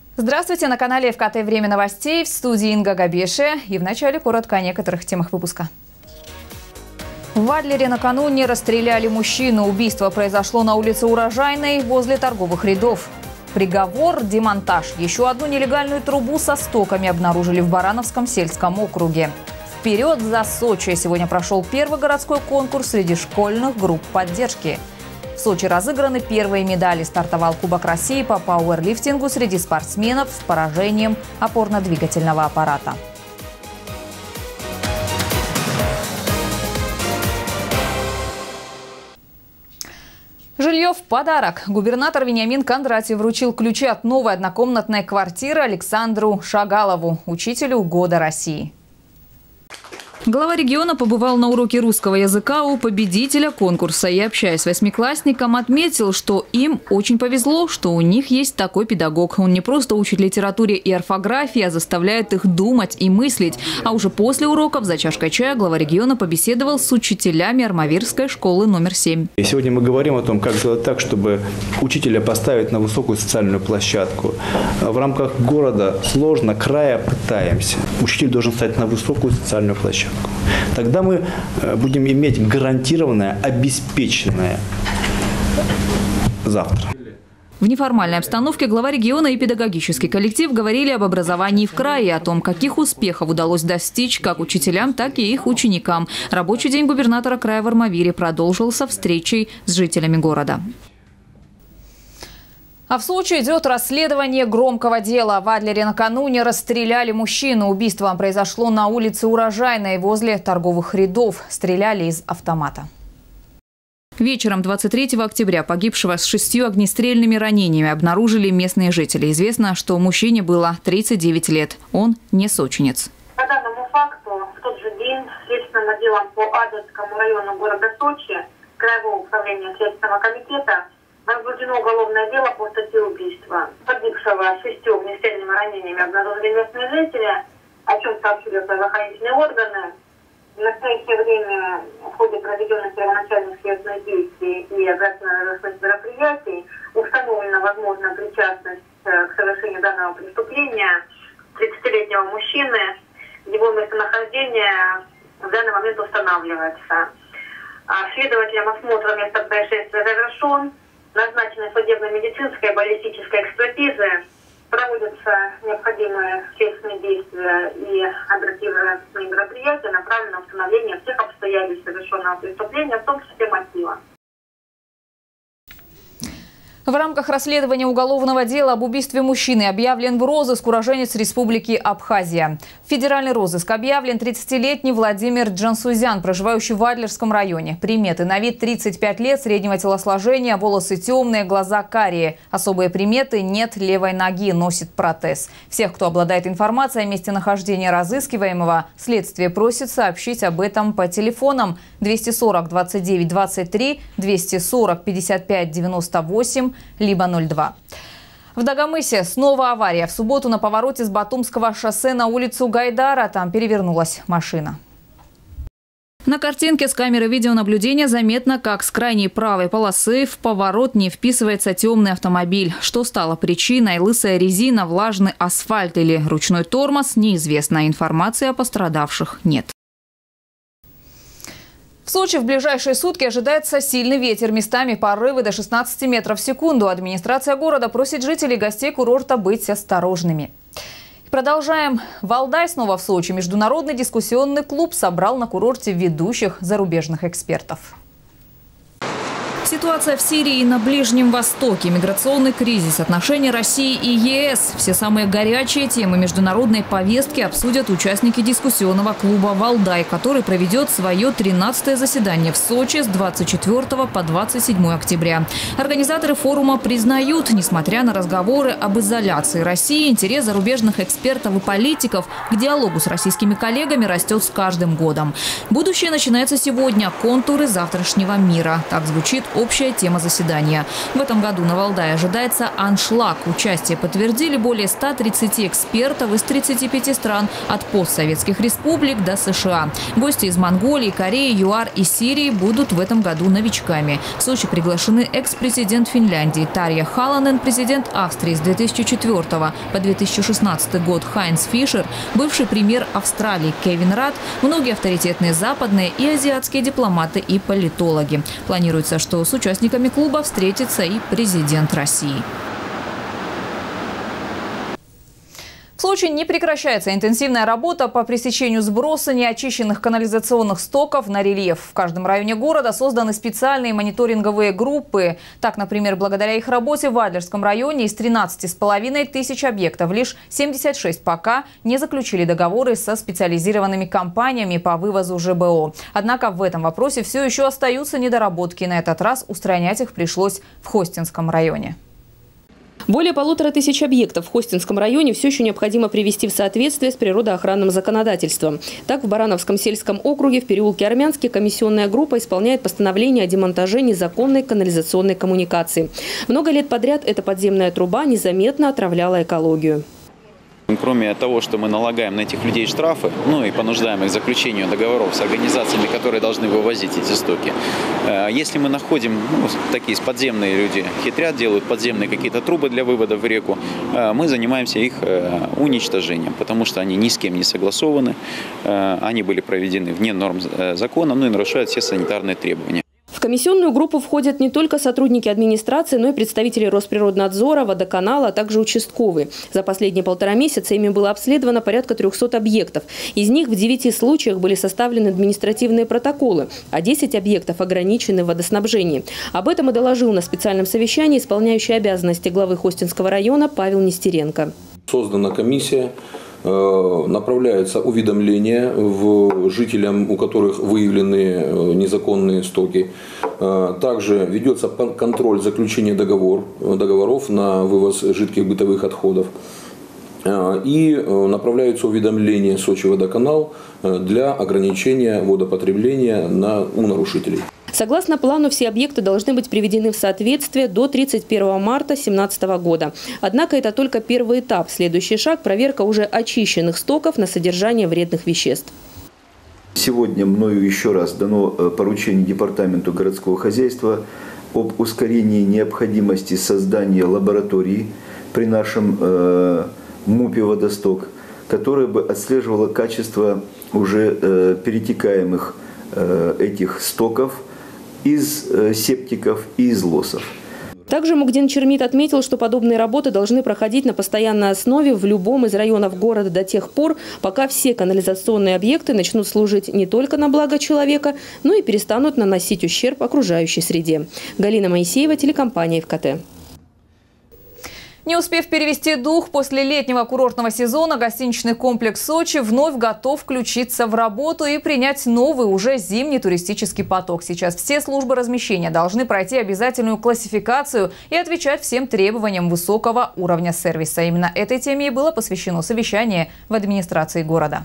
Здравствуйте, на канале ФКТ «Время новостей», в студии Инга Габеши. И вначале коротко о некоторых темах выпуска. В Адлере накануне расстреляли мужчину. Убийство произошло на улице Урожайной возле торговых рядов. Приговор – демонтаж. Еще одну нелегальную трубу со стоками обнаружили в Барановском сельском округе. Вперед за Сочи! Сегодня прошел первый городской конкурс среди школьных групп поддержки. В Сочи разыграны первые медали. Стартовал Кубок России по пауэрлифтингу среди спортсменов с поражением опорно-двигательного аппарата. Жилье в подарок. Губернатор Вениамин Кондратьев вручил ключи от новой однокомнатной квартиры Александру Шагалову, учителю года России. Глава региона побывал на уроке русского языка у победителя конкурса и, общаясь с восьмиклассником, отметил, что им очень повезло, что у них есть такой педагог. Он не просто учит литературе и орфографии, а заставляет их думать и мыслить. А уже после уроков за чашкой чая глава региона побеседовал с учителями Армавирской школы номер 7. И сегодня мы говорим о том, как сделать так, чтобы учителя поставить на высокую социальную площадку. В рамках города сложно, края пытаемся. Учитель должен стать на высокую социальную площадку. Тогда мы будем иметь гарантированное, обеспеченное завтра. В неформальной обстановке глава региона и педагогический коллектив говорили об образовании в крае, о том, каких успехов удалось достичь как учителям, так и их ученикам. Рабочий день губернатора края в Армавире продолжился встречей с жителями города. А в Сочи идет расследование громкого дела. В Адлере накануне расстреляли мужчину. Убийство произошло на улице Урожайной возле торговых рядов. Стреляли из автомата. Вечером 23 октября погибшего с 6 огнестрельными ранениями обнаружили местные жители. Известно, что мужчине было 39 лет. Он не сочинец. По данному факту в тот же день Следственным отделом по Адлерскому району города Сочи Краевого управления Следственного комитета возбуждено уголовное дело по статье убийства. Погибшего с 6 огнестрельными ранениями обнаружили местные жители, о чем сообщили правоохранительные органы. В настоящее время в ходе проведенных первоначальных следственных действий и оперативно-розыскных мероприятий установлена возможная причастность к совершению данного преступления 30-летнего мужчины. Его местонахождение в данный момент устанавливается. Следователем осмотра места происшествия завершен. Назначены судебно-медицинская и баллистическая экспертизы. Проводятся необходимые следственные действия и оперативные мероприятия, направленные на установление всех обстоятельств совершенного преступления, в том числе мотива. В рамках расследования уголовного дела об убийстве мужчины объявлен в розыск уроженец Республики Абхазия. В федеральный розыск объявлен 30-летний Владимир Джансузян, проживающий в Адлерском районе. Приметы: на вид 35 лет, среднего телосложения, волосы темные, глаза карие. Особые приметы: нет левой ноги, носит протез. Всех, кто обладает информацией о месте нахождения разыскиваемого, следствие просит сообщить об этом по телефонам 240 29 23, 240 55 98, либо 02. В Дагомысе снова авария. В субботу на повороте с Батумского шоссе на улицу Гайдара там перевернулась машина. На картинке с камеры видеонаблюдения заметно, как с крайней правой полосы в поворот не вписывается темный автомобиль. Что стало причиной? Лысая резина, влажный асфальт или ручной тормоз? Неизвестно. Информации о пострадавших нет. В Сочи в ближайшие сутки ожидается сильный ветер, местами порывы до 16 метров в секунду. Администрация города просит жителей и гостей курорта быть осторожными. Продолжаем. Валдай снова в Сочи. Международный дискуссионный клуб собрал на курорте ведущих зарубежных экспертов. Ситуация в Сирии и на Ближнем Востоке, миграционный кризис, отношения России и ЕС. Все самые горячие темы международной повестки обсудят участники дискуссионного клуба «Валдай», который проведет свое 13-е заседание в Сочи с 24 по 27 октября. Организаторы форума признают, несмотря на разговоры об изоляции России, интерес зарубежных экспертов и политиков к диалогу с российскими коллегами растет с каждым годом. Будущее начинается сегодня. Контуры завтрашнего мира. Так звучит общая тема заседания. В этом году на Валдае ожидается аншлаг. Участие подтвердили более 130 экспертов из 35 стран, от постсоветских республик до США. Гости из Монголии, Кореи, ЮАР и Сирии будут в этом году новичками. В Сочи приглашены экс-президент Финляндии Тарья Халанен, президент Австрии с 2004 по 2016 год Хайнц Фишер, бывший премьер Австралии Кевин Рад, многие авторитетные западные и азиатские дипломаты и политологи. Планируется, что с участниками клуба встретится и президент России. В Сочи не прекращается интенсивная работа по пресечению сброса неочищенных канализационных стоков на рельеф. В каждом районе города созданы специальные мониторинговые группы. Так, например, благодаря их работе в Адлерском районе из 13,5 тысяч объектов лишь 76 пока не заключили договоры со специализированными компаниями по вывозу ЖБО. Однако в этом вопросе все еще остаются недоработки. На этот раз устранять их пришлось в Хостинском районе. Более 1500 объектов в Хостинском районе все еще необходимо привести в соответствие с природоохранным законодательством. Так, в Барановском сельском округе в переулке Армянский комиссионная группа исполняет постановление о демонтаже незаконной канализационной коммуникации. Много лет подряд эта подземная труба незаметно отравляла экологию. Кроме того, что мы налагаем на этих людей штрафы, и понуждаем их к заключению договоров с организациями, которые должны вывозить эти стоки. Если мы находим, такие подземные люди хитрят, делают подземные какие-то трубы для вывода в реку, мы занимаемся их уничтожением, потому что они ни с кем не согласованы, они были проведены вне норм закона, и нарушают все санитарные требования. В комиссионную группу входят не только сотрудники администрации, но и представители Росприроднадзора, водоканала, а также участковые. За последние 1,5 месяца ими было обследовано порядка 300 объектов. Из них в 9 случаях были составлены административные протоколы, а 10 объектов ограничены в водоснабжении. Об этом и доложил на специальном совещании исполняющий обязанности главы Хостинского района Павел Нестеренко. Создана комиссия. Направляются уведомления жителям, у которых выявлены незаконные стоки. Также ведется контроль заключения договоров на вывоз жидких бытовых отходов. И направляются уведомления Сочи-Водоканал для ограничения водопотребления у нарушителей. Согласно плану, все объекты должны быть приведены в соответствие до 31 марта 2017 года. Однако это только первый этап. Следующий шаг – проверка уже очищенных стоков на содержание вредных веществ. Сегодня мною еще раз дано поручение Департаменту городского хозяйства об ускорении необходимости создания лаборатории при нашем МУПе «Водосток», которая бы отслеживала качество уже перетекаемых этих стоков из септиков и из лосов. Также Мугдин Чермит отметил, что подобные работы должны проходить на постоянной основе в любом из районов города до тех пор, пока все канализационные объекты начнут служить не только на благо человека, но и перестанут наносить ущерб окружающей среде. Галина Моисеева, телекомпания ФКТ. Не успев перевести дух, после летнего курортного сезона гостиничный комплекс Сочи вновь готов включиться в работу и принять новый, уже зимний туристический поток. Сейчас все службы размещения должны пройти обязательную классификацию и отвечать всем требованиям высокого уровня сервиса. Именно этой теме и было посвящено совещание в администрации города.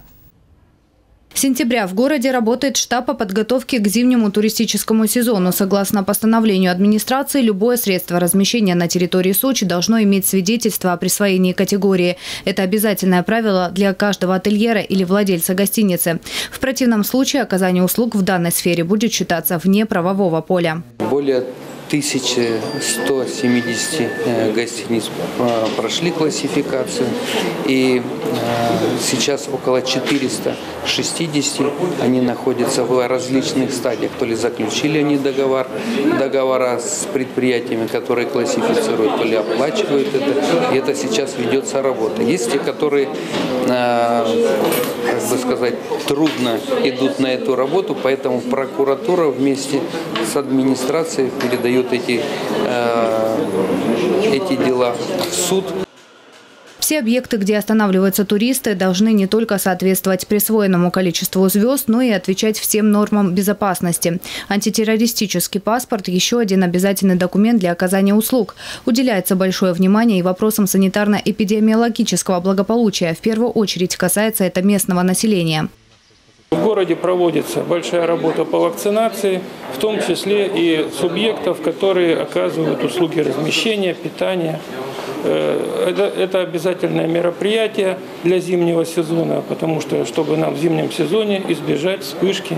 С сентября в городе работает штаб по подготовке к зимнему туристическому сезону. Согласно постановлению администрации, любое средство размещения на территории Сочи должно иметь свидетельство о присвоении категории. Это обязательное правило для каждого ательера или владельца гостиницы. В противном случае оказание услуг в данной сфере будет считаться вне правового поля. Более 1170 гостиниц прошли классификацию, и сейчас около 460 они находятся в различных стадиях. То ли заключили они договора с предприятиями, которые классифицируют, то ли оплачивают это, и это сейчас ведется работа. Есть те, которые, как бы сказать, трудно идут на эту работу, поэтому прокуратура вместе с администрацией передает эти дела в суд. Все объекты, где останавливаются туристы, должны не только соответствовать присвоенному количеству звезд, но и отвечать всем нормам безопасности. Антитеррористический паспорт – еще один обязательный документ для оказания услуг. Уделяется большое внимание и вопросам санитарно-эпидемиологического благополучия. В первую очередь касается это местного населения. В городе проводится большая работа по вакцинации, в том числе и субъектов, которые оказывают услуги размещения, питания. Это обязательное мероприятие для зимнего сезона, потому что, чтобы нам в зимнем сезоне избежать вспышки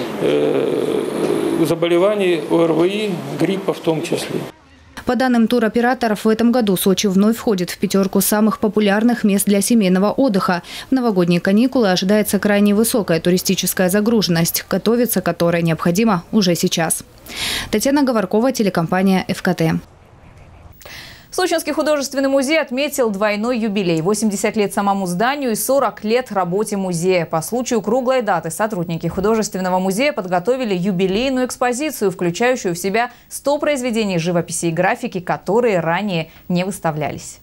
заболеваний ОРВИ, гриппа в том числе. По данным туроператоров, в этом году Сочи вновь входит в пятерку самых популярных мест для семейного отдыха. В новогодние каникулы ожидается крайне высокая туристическая загруженность, готовиться к которой необходимо уже сейчас. Татьяна Говоркова, телекомпания ФКТ. Сочинский художественный музей отметил двойной юбилей – 80 лет самому зданию и 40 лет работе музея. По случаю круглой даты сотрудники художественного музея подготовили юбилейную экспозицию, включающую в себя 100 произведений живописи и графики, которые ранее не выставлялись.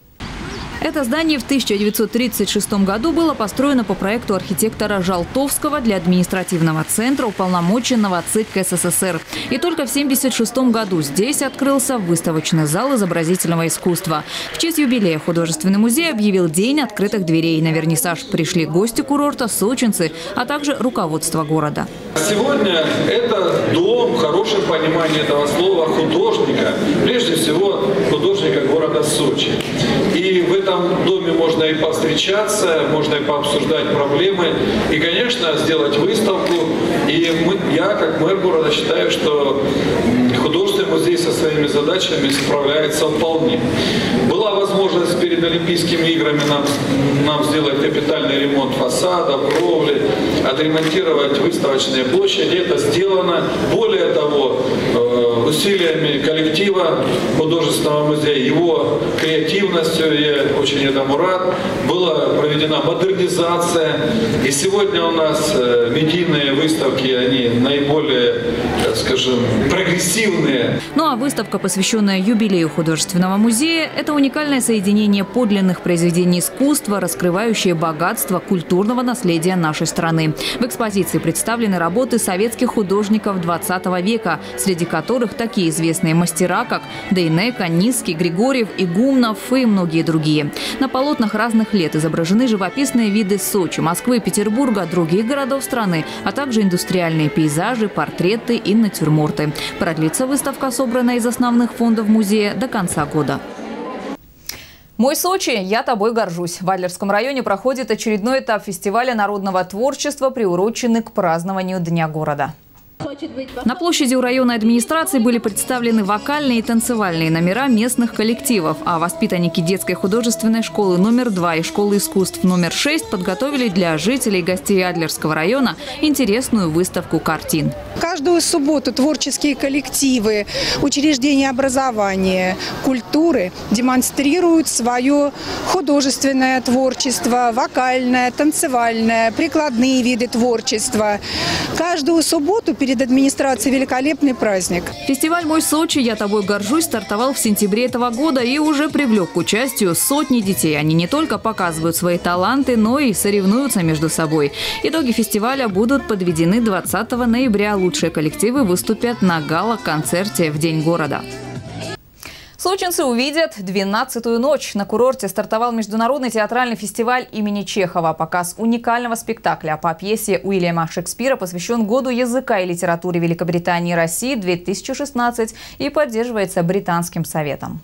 Это здание в 1936 году было построено по проекту архитектора Жалтовского для административного центра уполномоченного ЦИК СССР. И только в 1976 году здесь открылся выставочный зал изобразительного искусства. В честь юбилея художественный музей объявил День открытых дверей. На вернисаж пришли гости курорта, сочинцы, а также руководство города. Сегодня это дом, в хорошем понимании этого слова, художника, прежде всего художника города Сочи. И в этом доме можно и повстречаться, можно и пообсуждать проблемы, и, конечно, сделать выставку. И я, как мэр города, считаю, что художественный музей со своими задачами справляется вполне. Была возможность перед Олимпийскими играми нам сделать капитальный ремонт фасада, кровли, отремонтировать выставочные площади. Это сделано. Более того, усилиями коллектива художественного музея, его креативностью, я очень этому рад, была проведена модернизация. И сегодня у нас медийные выставки, они наиболее, так скажем, прогрессивные. Ну а выставка, посвященная юбилею художественного музея, это уникальное соединение подлинных произведений искусства, раскрывающее богатство культурного наследия нашей страны. В экспозиции представлены работы советских художников 20 века, среди которых такие известные мастера, как Дейнека, Низкий, Григорьев, Игумнов и многие другие. На полотнах разных лет изображены живописные виды Сочи, Москвы, Петербурга, других городов страны, а также индустриальные пейзажи, портреты и натюрморты. Продлится выставка, собранная из основных фондов музея, до конца года. «Мой Сочи, я тобой горжусь». В Адлерском районе проходит очередной этап фестиваля народного творчества, приуроченный к празднованию Дня города. На площади у районной администрации были представлены вокальные и танцевальные номера местных коллективов, а воспитанники детской художественной школы номер 2 и школы искусств номер 6 подготовили для жителей и гостей Адлерского района интересную выставку картин. Каждую субботу творческие коллективы, учреждения образования, культуры демонстрируют свое художественное творчество, вокальное, танцевальное, прикладные виды творчества. Каждую субботу перед администрацией великолепный праздник. Фестиваль «Мой Сочи, я тобой горжусь» стартовал в сентябре этого года и уже привлек к участию сотни детей. Они не только показывают свои таланты, но и соревнуются между собой. Итоги фестиваля будут подведены 20 ноября. Лучшие коллективы выступят на гала-концерте в День города. Сочинцы увидят 12-ю ночь. На курорте стартовал международный театральный фестиваль имени Чехова. Показ уникального спектакля по пьесе Уильяма Шекспира посвящен Году языка и литературы Великобритании и России 2016 и поддерживается Британским советом.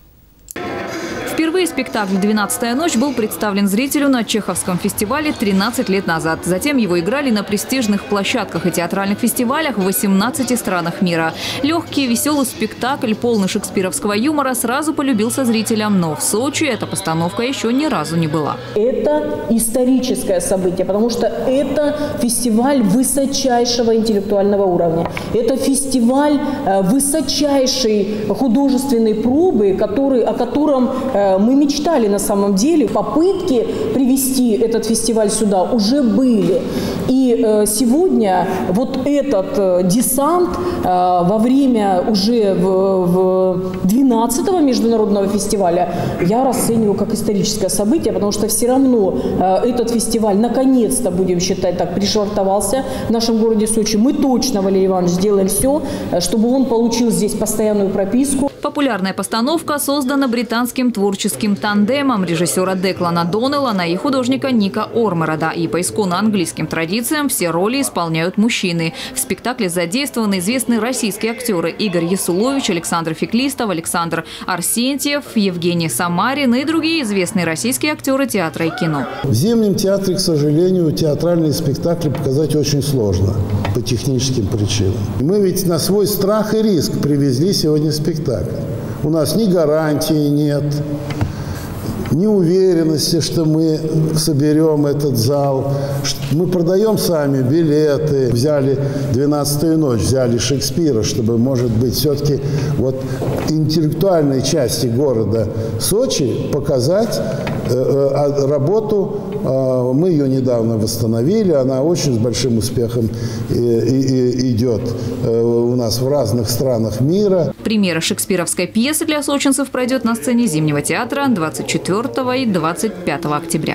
Впервые спектакль «12-я ночь» был представлен зрителю на Чеховском фестивале 13 лет назад. Затем его играли на престижных площадках и театральных фестивалях в 18 странах мира. Легкий и веселый спектакль, полный шекспировского юмора, сразу полюбился зрителям. Но в Сочи эта постановка еще ни разу не была. Это историческое событие, потому что это фестиваль высочайшего интеллектуального уровня. Это фестиваль высочайшей художественной пробы, о котором мы мечтали на самом деле. Попытки привести этот фестиваль сюда уже были. И сегодня вот этот десант во время уже в 12-го международного фестиваля я расцениваю как историческое событие, потому что все равно этот фестиваль наконец-то, будем считать так, пришвартовался в нашем городе Сочи. Мы точно, Валерий Иванович, сделаем все, чтобы он получил здесь постоянную прописку. Популярная постановка создана британским творческим тандемом режиссера Деклана Доннеллана и художника Ника Орморода. И по исконно английским традициям все роли исполняют мужчины. В спектакле задействованы известные российские актеры Игорь Ясулович, Александр Феклистов, Александр Арсентьев, Евгений Самарин и другие известные российские актеры театра и кино. В Зимнем театре, к сожалению, театральные спектакли показать очень сложно по техническим причинам. Мы ведь на свой страх и риск привезли сегодня спектакль. У нас ни гарантии нет, ни уверенности, что мы соберем этот зал. Мы продаем сами билеты. Взяли «12-ю ночь», взяли Шекспира, чтобы, может быть, все-таки вот интеллектуальной части города Сочи показать работу. Мы ее недавно восстановили. Она очень с большим успехом идет у нас в разных странах мира. Премьера шекспировской пьесы для сочинцев пройдет на сцене Зимнего театра 24 и 25 октября.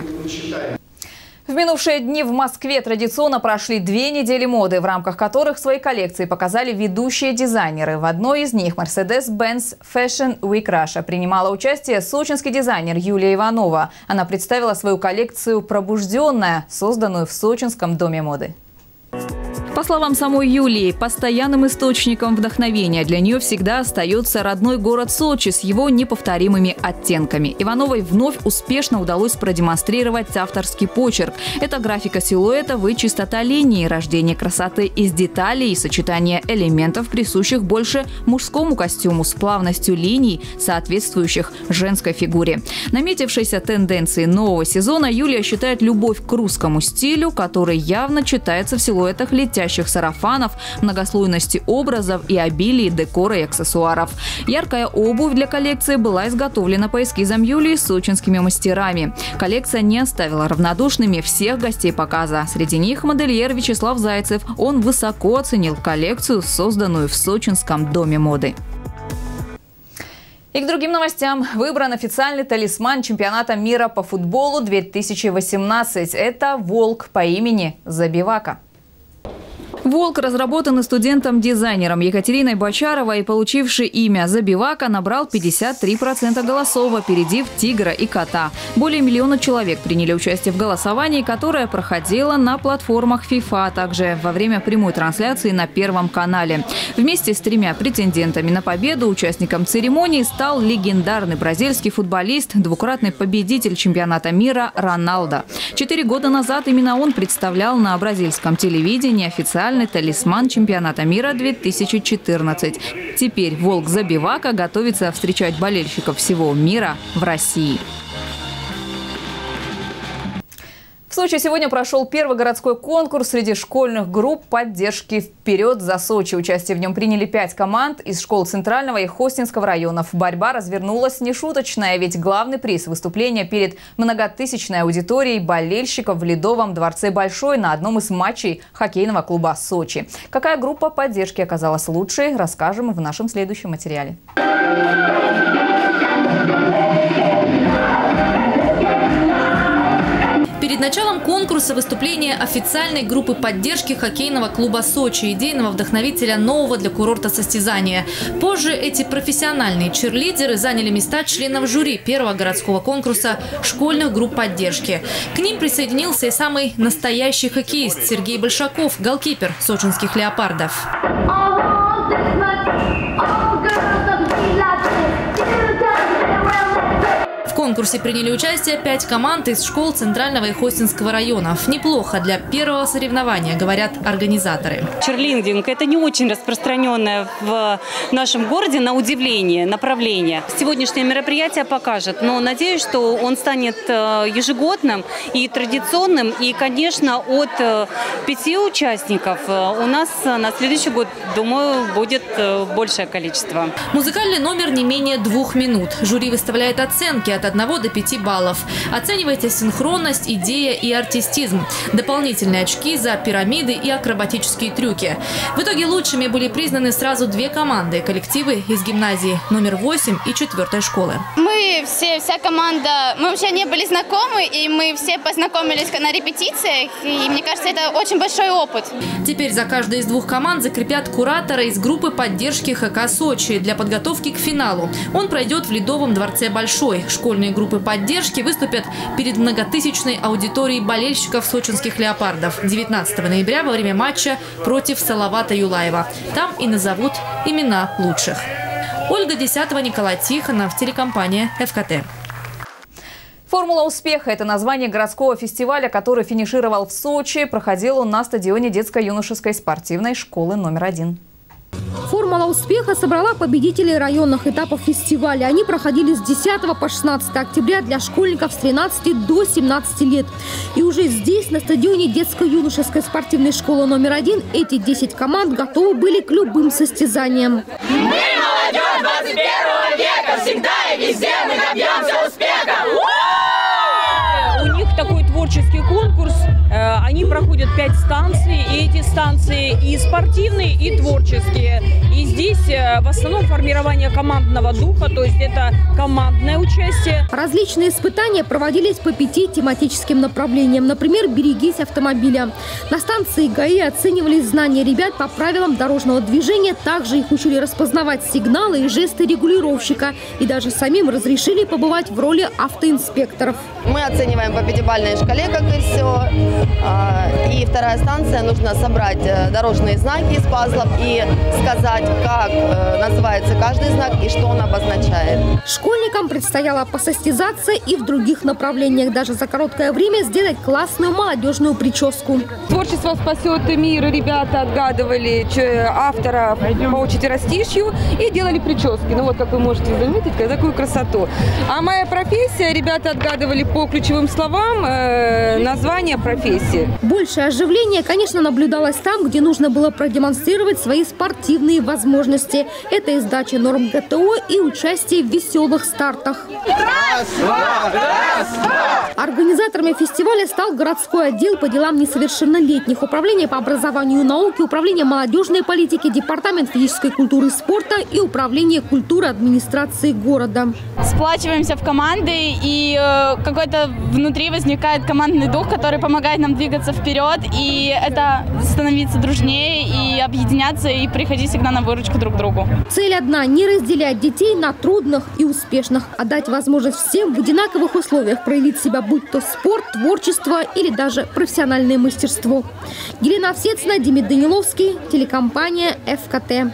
В минувшие дни в Москве традиционно прошли 2 недели моды, в рамках которых свои коллекции показали ведущие дизайнеры. В одной из них Mercedes-Benz Fashion Week Russia принимала участие сочинский дизайнер Юлия Иванова. Она представила свою коллекцию «Пробужденная», созданную в Сочинском доме моды. По словам самой Юлии, постоянным источником вдохновения для нее всегда остается родной город Сочи с его неповторимыми оттенками. Ивановой вновь успешно удалось продемонстрировать авторский почерк. Это графика силуэтов и чистота линии, рождение красоты из деталей и сочетание элементов, присущих больше мужскому костюму, с плавностью линий, соответствующих женской фигуре. Наметившейся тенденцией нового сезона Юлия считает любовь к русскому стилю, который явно читается в силуэтах летящих сарафанов, многослойности образов и обилии декора и аксессуаров. Яркая обувь для коллекции была изготовлена по эскизам Юлии сочинскими мастерами. Коллекция не оставила равнодушными всех гостей показа. Среди них модельер Вячеслав Зайцев. Он высоко оценил коллекцию, созданную в Сочинском доме моды. И к другим новостям. Выбран официальный талисман чемпионата мира по футболу 2018. Это волк по имени Забивака. Волк, разработанный студентом-дизайнером Екатериной Бочаровой и получивший имя Забивака, набрал 53% голосов, опередив тигра и кота. Более 1 миллиона человек приняли участие в голосовании, которое проходило на платформах FIFA, а также во время прямой трансляции на Первом канале. Вместе с 3 претендентами на победу участником церемонии стал легендарный бразильский футболист, двукратный победитель чемпионата мира Роналдо. 4 года назад именно он представлял на бразильском телевидении официальный талисман чемпионата мира 2014. Теперь волк Забивака готовится встречать болельщиков всего мира в России. В Сочи сегодня прошел первый городской конкурс среди школьных групп поддержки «Вперед за Сочи». Участие в нем приняли 5 команд из школ Центрального и Хостинского районов. Борьба развернулась нешуточная, ведь главный приз выступления перед многотысячной аудиторией болельщиков в Ледовом дворце Большой на одном из матчей хоккейного клуба «Сочи». Какая группа поддержки оказалась лучшей, расскажем в нашем следующем материале. Перед началом конкурса выступление официальной группы поддержки хоккейного клуба «Сочи», идейного вдохновителя нового для курорта состязания. Позже эти профессиональные чирлидеры заняли места членов жюри первого городского конкурса школьных групп поддержки. К ним присоединился и самый настоящий хоккеист Сергей Большаков, голкипер сочинских «Леопардов». В конкурсе приняли участие 5 команд из школ Центрального и Хостинского районов. Неплохо для первого соревнования, говорят организаторы. Чирлидинг – это не очень распространенное в нашем городе, на удивление, направление. Сегодняшнее мероприятие покажет, но надеюсь, что он станет ежегодным и традиционным. И, конечно, от 5 участников у нас на следующий год, думаю, будет большее количество. Музыкальный номер не менее 2 минут. Жюри выставляет оценки от 1 1 до 5 баллов. Оценивается синхронность, идея и артистизм. Дополнительные очки за пирамиды и акробатические трюки. В итоге лучшими были признаны сразу 2 команды – коллективы из гимназии номер 8 и 4 школы. Вся команда, мы вообще не были знакомы, и мы все познакомились на репетициях, и мне кажется, это очень большой опыт. Теперь за каждой из 2 команд закрепят куратора из группы поддержки ХК «Сочи» для подготовки к финалу. Он пройдет в Ледовом дворце Большой. Школьные группы поддержки выступят перед многотысячной аудиторией болельщиков сочинских «Леопардов» 19 ноября во время матча против Салавата Юлаева. Там и назовут имена лучших. Ольга Десятова, Николай Тихонов, телекомпания ФКТ. «Формула успеха» – это название городского фестиваля, который финишировал в Сочи. Проходил он на стадионе детско-юношеской спортивной школы номер 1. «Формула успеха» собрала победителей районных этапов фестиваля. Они проходили с 10 по 16 октября для школьников с 13 до 17 лет. И уже здесь, на стадионе детско-юношеской спортивной школы номер 1, эти 10 команд готовы были к любым состязаниям. Мы молодежь 21 века, всегда и везде мы добьемся успеха! У них такой творческий конкурс. Они проходят 5 станций, и эти станции и спортивные, и творческие. И здесь в основном формирование командного духа, то есть это командное участие. Различные испытания проводились по 5 тематическим направлениям. Например, «Берегись автомобиля». На станции ГАИ оценивались знания ребят по правилам дорожного движения. Также их учили распознавать сигналы и жесты регулировщика. И даже самим разрешили побывать в роли автоинспекторов. Мы оцениваем по 5-бальной шкале, как и все. И вторая станция, нужно собрать дорожные знаки из пазлов и сказать, как называется каждый знак и что он обозначает. Школьникам предстояло посостязаться и в других направлениях. Даже за короткое время сделать классную молодежную прическу. Творчество спасет мир. Ребята отгадывали автора по четверостишью и делали прически. Ну вот, как вы можете заметить, такую красоту. А моя профессия, ребята отгадывали по ключевым словам название профессии. Большее оживление, конечно, наблюдалось там, где нужно было продемонстрировать свои спортивные возможности. Это и сдача норм ГТО, и участие в веселых стартах. Раз, два, раз, два. Организаторами фестиваля стал городской отдел по делам несовершеннолетних, управление по образованию и науке, управление молодежной политики, департамент физической культуры и спорта и управление культуры администрации города. Сплачиваемся в команды, и какой-то внутри возникает командный дух, который помогает нам двигаться вперед, и это становиться дружнее, и объединяться, и приходить всегда на выручку друг другу. Цель одна – не разделять детей на трудных и успешных, а дать возможность всем в одинаковых условиях проявить себя, будь то спорт, творчество или даже профессиональное мастерство. Елена Овсецина, Демид Даниловский, телекомпания ФКТ.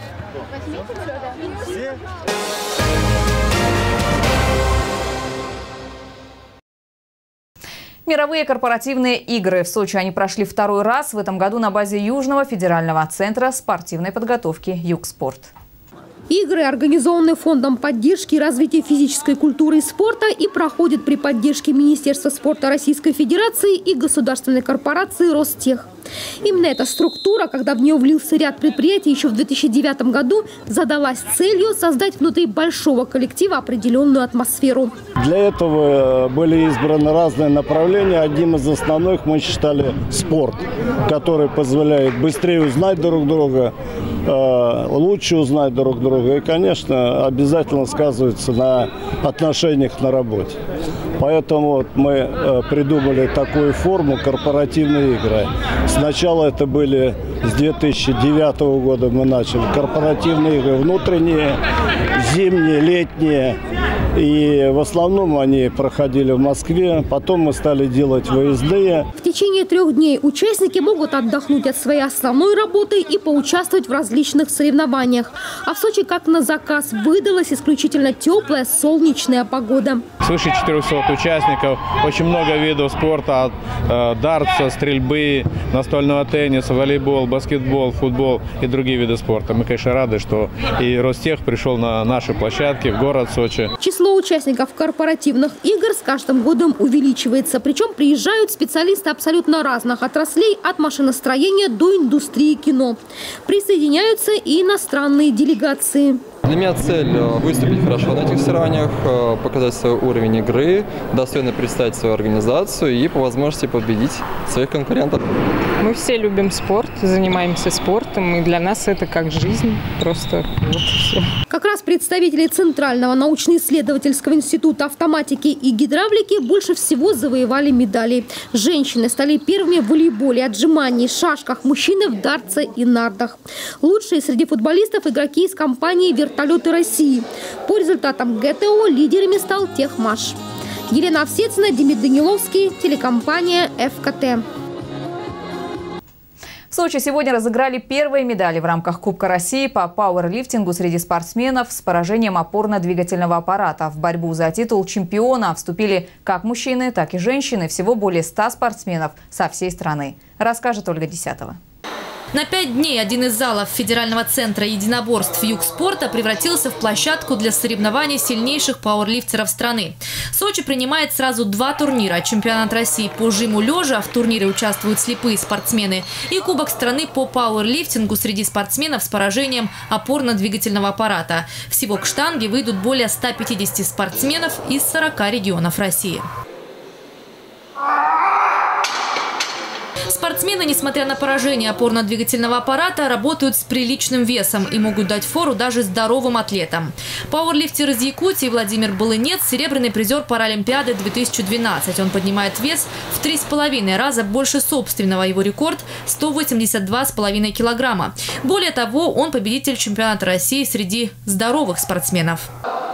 Мировые корпоративные игры в Сочи. Они прошли второй раз в этом году на базе Южного федерального центра спортивной подготовки «Югспорт». Игры организованы Фондом поддержки и развития физической культуры и спорта и проходят при поддержке Министерства спорта Российской Федерации и государственной корпорации «Ростех». Именно эта структура, когда в нее влился ряд предприятий еще в 2009 году, задалась целью создать внутри большого коллектива определенную атмосферу. Для этого были избраны разные направления. Одним из основных мы считали спорт, который позволяет быстрее узнать друг друга, лучше узнать друг друга и, конечно, обязательно сказывается на отношениях на работе. Поэтому вот мы придумали такую форму корпоративные игры. Сначала это были с 2009 года мы начали корпоративные игры внутренние, зимние, летние. И в основном они проходили в Москве, потом мы стали делать выездные. В течение 3 дней участники могут отдохнуть от своей основной работы и поучаствовать в различных соревнованиях. А в Сочи, как на заказ, выдалась исключительно теплая солнечная погода. Свыше 400 участников, очень много видов спорта, от дартса, стрельбы, настольного тенниса, волейбол, баскетбол, футбол и другие виды спорта. Мы, конечно, рады, что и Ростех пришел на наши площадки в город Сочи. Число Число участников корпоративных игр с каждым годом увеличивается. Причем приезжают специалисты абсолютно разных отраслей, от машиностроения до индустрии кино. Присоединяются и иностранные делегации. Для меня цель выступить хорошо на этих соревнованиях, показать свой уровень игры, достойно представить свою организацию и по возможности победить своих конкурентов. Мы все любим спорт, занимаемся спортом, и для нас это как жизнь, просто вот и все. Как раз представители Центрального научно-исследовательского института автоматики и гидравлики больше всего завоевали медали. Женщины стали первыми в волейболе, отжимании, шашках, мужчины в дартсе и нардах. Лучшие среди футболистов игроки из компании «Вертолеты России». По результатам ГТО лидерами стал Техмаш. Елена Овсецина, Демид Даниловский, телекомпания ФКТ. В Сочи сегодня разыграли первые медали в рамках Кубка России по пауэрлифтингу среди спортсменов с поражением опорно-двигательного аппарата. В борьбу за титул чемпиона вступили как мужчины, так и женщины. Всего более 100 спортсменов со всей страны. Расскажет Ольга Десятова. На 5 дней один из залов Федерального центра единоборств «Югспорта» превратился в площадку для соревнований сильнейших пауэрлифтеров страны. Сочи принимает сразу 2 турнира. Чемпионат России по жиму лежа, в турнире участвуют слепые спортсмены, и Кубок страны по пауэрлифтингу среди спортсменов с поражением опорно-двигательного аппарата. Всего к штанге выйдут более 150 спортсменов из 40 регионов России. Спортсмены, несмотря на поражение опорно-двигательного аппарата, работают с приличным весом и могут дать фору даже здоровым атлетам. Пауэрлифтер из Якутии Владимир Балынец – серебряный призер Паралимпиады 2012. Он поднимает вес в 3,5 раза больше собственного. Его рекорд – 182,5 килограмма. Более того, он победитель чемпионата России среди здоровых спортсменов.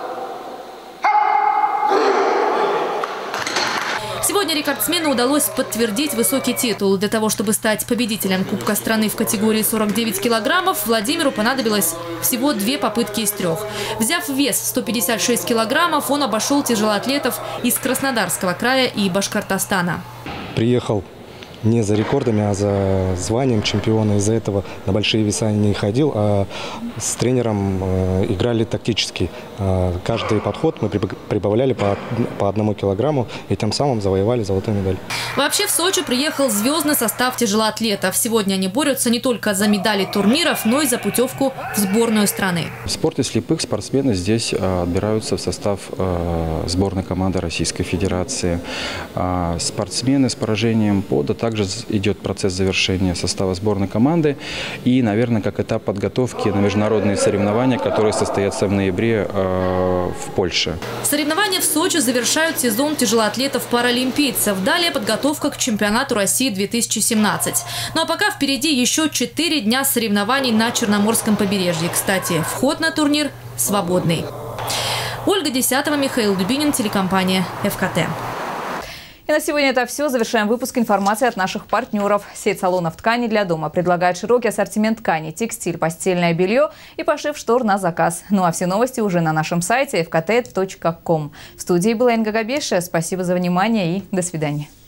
Сегодня рекордсмену удалось подтвердить высокий титул. Для того, чтобы стать победителем Кубка страны в категории 49 килограммов, Владимиру понадобилось всего 2 попытки из 3. Взяв вес 156 килограммов, он обошел тяжелоатлетов из Краснодарского края и Башкортостана. Приехал не за рекордами, а за званием чемпиона. Из-за этого на большие веса не ходил, а с тренером играли тактически. Каждый подход мы прибавляли по 1 килограмму и тем самым завоевали золотую медаль. Вообще в Сочи приехал звездный состав тяжелоатлетов. Сегодня они борются не только за медали турниров, но и за путевку в сборную страны. В спорте слепых спортсмены здесь отбираются в состав сборной команды Российской Федерации. Спортсмены с поражением пода также идет процесс завершения состава сборной команды и, наверное, как этап подготовки на международные соревнования, которые состоятся в ноябре в Польше. Соревнования в Сочи завершают сезон тяжелоатлетов-паралимпийцев. Далее подготовка к чемпионату России 2017. Ну а пока впереди еще 4 дня соревнований на Черноморском побережье. Кстати, вход на турнир свободный. Ольга Десятова, Михаил Дубинин, телекомпания ФКТ. И на сегодня это все. Завершаем выпуск информации от наших партнеров. Сеть салонов ткани для дома предлагает широкий ассортимент тканей, текстиль, постельное белье и пошив штор на заказ. Ну а все новости уже на нашем сайте fkt.com. В студии была Инга Габеша. Спасибо за внимание и до свидания.